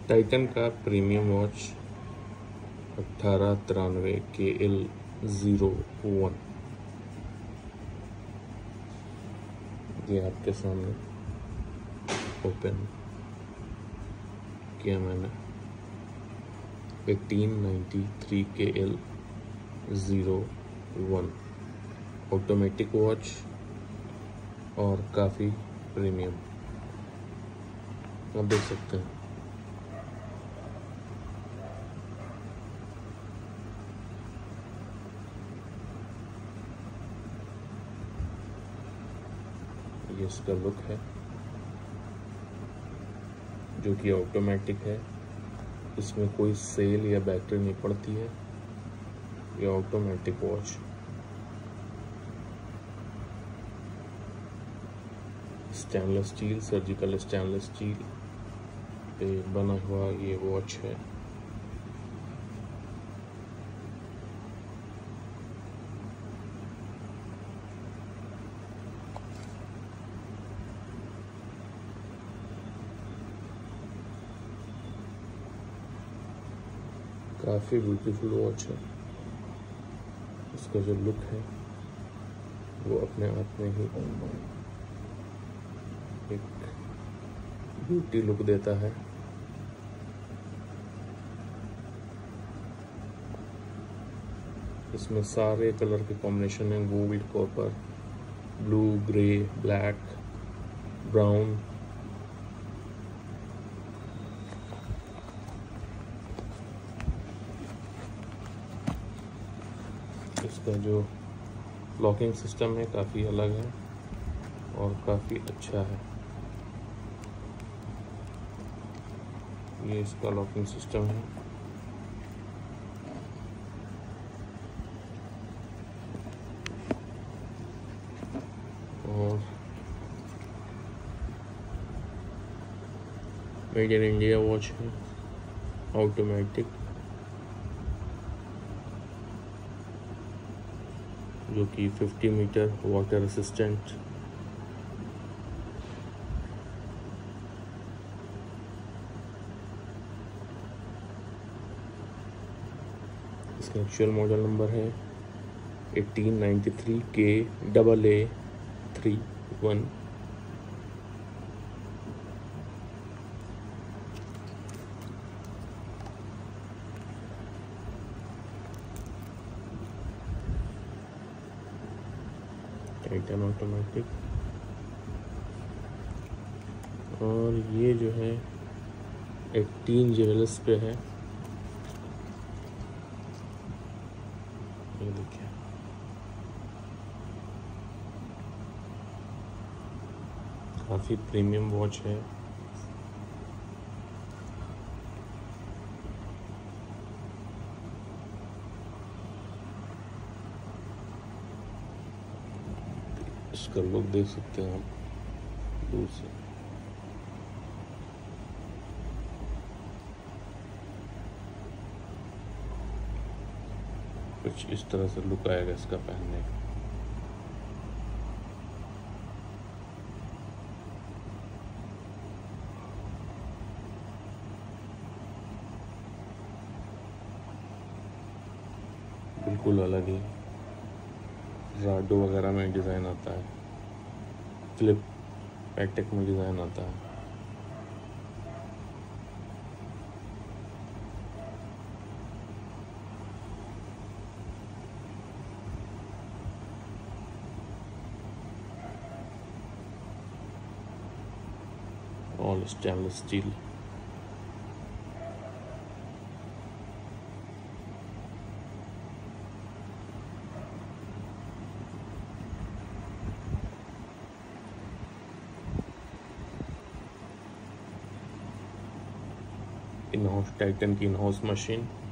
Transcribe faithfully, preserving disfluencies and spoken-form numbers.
Titan का premium watch अट्ठारह तिरानवे के एल ज़ीरो वन, ये आपके सामने ओपन किया मैंने। Eighteen ninety three K L zero one automatic watch और काफ़ी प्रीमियम, आप देख सकते हैं। ये इसका लुक है जो कि ऑटोमेटिक है, इसमें कोई सेल या बैटरी नहीं पड़ती है। ये automatic watch stainless steel, surgical stainless steel पे बना हुआ ये वॉच है। काफ़ी ब्यूटीफुल वॉच है। इसका जो लुक है वो अपने आप में ही एक ब्यूटी लुक देता है। इसमें सारे कलर के कॉम्बिनेशन है, gold, copper, blue, grey, black, brown. इसका जो लॉकिंग सिस्टम है काफ़ी अलग है और काफ़ी अच्छा है। ये इसका लॉकिंग सिस्टम है। और मेड इन इंडिया वॉच है, ऑटोमेटिक, जो कि फिफ्टी मीटर वाटर रेसिस्टेंट। इसका एक्चुअल मॉडल नंबर है eighteen ninety three K double A three one. Titan automatic. और ये जो है एटीन जेवल्स पे है। ये देखिए, काफ़ी प्रीमियम वॉच है। इसका लुक देख सकते हैं आप दूर से। कुछ इस तरह से लुक आएगा इसका पहनने का। बिल्कुल अलग ही राडो वगैरह में डिज़ाइन आता है, फ्लिप पैटेक में डिज़ाइन आता है। All stainless steel. In house Titan की इन हाउस मशीन।